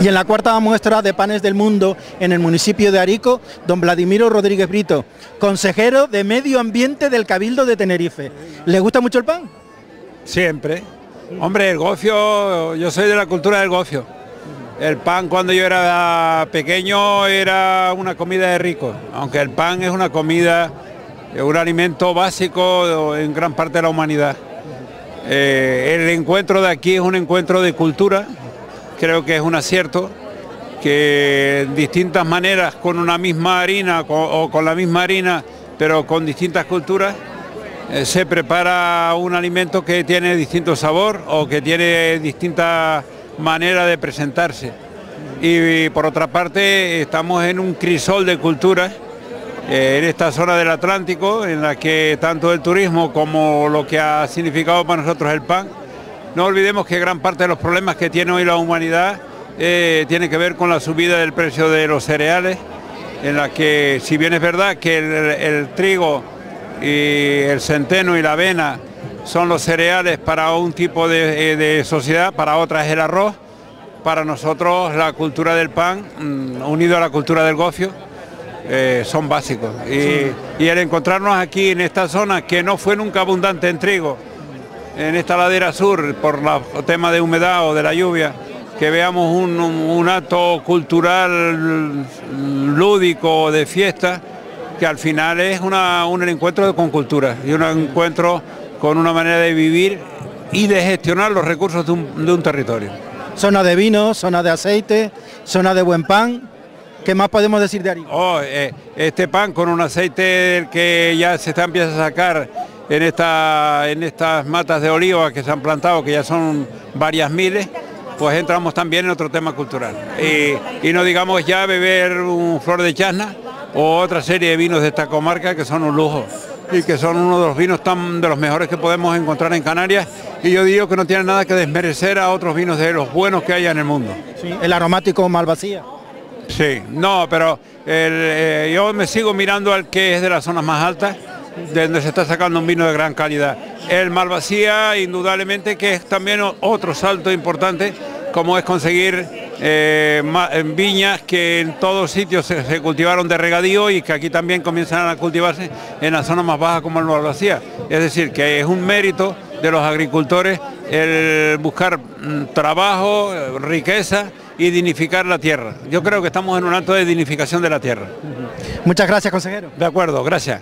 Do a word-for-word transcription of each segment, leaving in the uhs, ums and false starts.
Y en la cuarta muestra de panes del mundo en el municipio de Arico, don Vladimiro Rodríguez Brito, consejero de Medio Ambiente del Cabildo de Tenerife. ¿Le gusta mucho el pan? Siempre. Hombre, el gofio, yo soy de la cultura del gofio. El pan cuando yo era pequeño era una comida de rico, aunque el pan es una comida, un alimento básico en gran parte de la humanidad. Eh, el encuentro de aquí es un encuentro de cultura, creo que es un acierto, que en distintas maneras, con una misma harina con, o con la misma harina, pero con distintas culturas, eh, se prepara un alimento que tiene distinto sabor o que tiene distinta manera de presentarse. Y, y por otra parte estamos en un crisol de culturas eh, en esta zona del Atlántico, en la que tanto el turismo como lo que ha significado para nosotros el pan, no olvidemos que gran parte de los problemas que tiene hoy la humanidad eh, tiene que ver con la subida del precio de los cereales, en la que, si bien es verdad que el, el trigo y el centeno y la avena son los cereales para un tipo de, de sociedad, para otras es el arroz. Para nosotros la cultura del pan, unido a la cultura del gofio, eh, son básicos. Y, sí. y el encontrarnos aquí en esta zona, que no fue nunca abundante en trigo, en esta ladera sur, por la, el tema de humedad o de la lluvia, que veamos un, un, un acto cultural lúdico de fiesta, que al final es una, un encuentro con cultura y un encuentro con una manera de vivir y de gestionar los recursos de un, de un territorio. Zona de vino, zona de aceite, zona de buen pan. ¿Qué más podemos decir de Arico? Oh, eh, este pan con un aceite que ya se está empieza a sacar en, esta, en estas matas de oliva que se han plantado, que ya son varias miles, pues entramos también en otro tema cultural. Y, y no digamos ya beber un flor de chasna o otra serie de vinos de esta comarca que son un lujo y que son uno de los vinos tan de los mejores que podemos encontrar en Canarias, y yo digo que no tiene nada que desmerecer a otros vinos de los buenos que haya en el mundo. Sí, el aromático Malvasía. Sí, no, pero el, eh, yo me sigo mirando al que es de las zonas más altas, de donde se está sacando un vino de gran calidad. El Malvasía, indudablemente, que es también otro salto importante, como es conseguir eh, viñas que en todos sitios se, se cultivaron de regadío y que aquí también comienzan a cultivarse en la zona más baja como el Malvasía. Es decir, que es un mérito de los agricultores el buscar mm, trabajo, riqueza y dignificar la tierra. Yo creo que estamos en un acto de dignificación de la tierra. Muchas gracias, consejero. De acuerdo, gracias.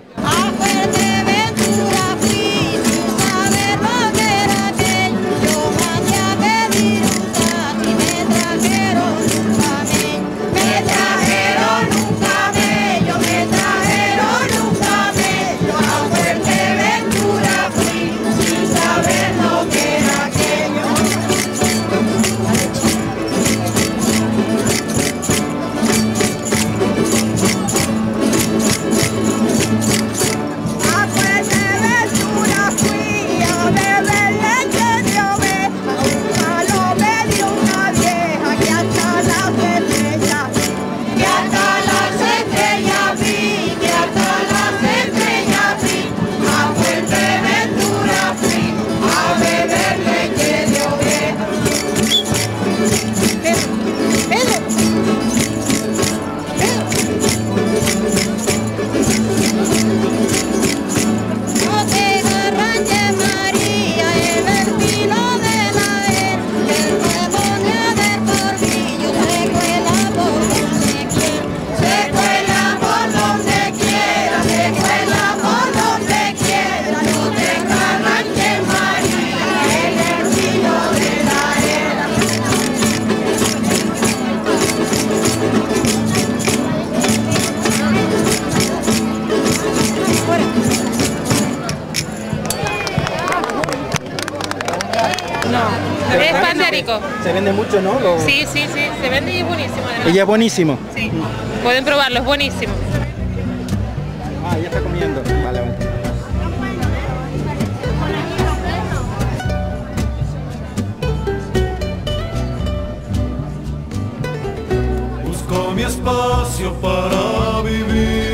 No, es pan de Arico. Se vende mucho, ¿no? Lo... Sí, sí, sí, se vende y es buenísimo. Además. Ella es buenísimo. Sí, pueden probarlo, es buenísimo. Ah, ya está comiendo. Vale, vale. Busco mi espacio para vivir,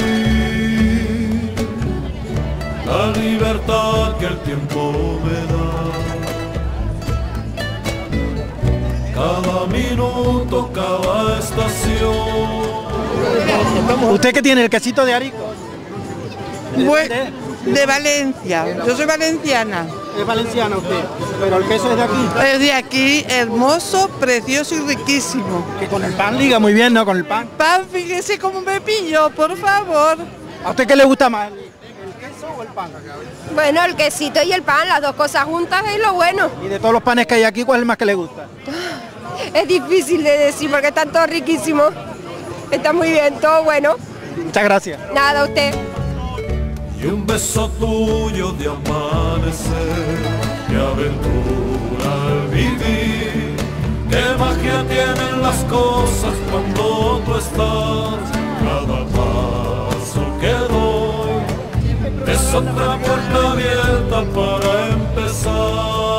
la libertad que el tiempo me da. Cada minuto minuto, cada estación. ¿Usted qué tiene, el quesito de Arico? Bue- de Valencia, yo soy valenciana. Es valenciano usted, pero el queso es de aquí. Es de aquí, hermoso, precioso y riquísimo. Que con el pan liga muy bien, ¿no? Con el pan. Pan, fíjese cómo me pillo, por favor. ¿A usted qué le gusta más, el, el queso o el pan? Bueno, el quesito y el pan, las dos cosas juntas es lo bueno. Y de todos los panes que hay aquí, ¿cuál es el más que le gusta? Es difícil de decir porque están todos riquísimos. Está muy bien, todo bueno. Muchas gracias. Nada, usted. Y un beso tuyo de amanecer, qué aventura al vivir, qué magia tienen las cosas cuando tú estás. Cada paso que doy es otra puerta abierta para empezar.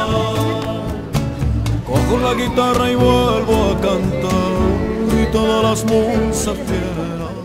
Cojo la guitarra y vuelvo a cantar y todas las musas tienen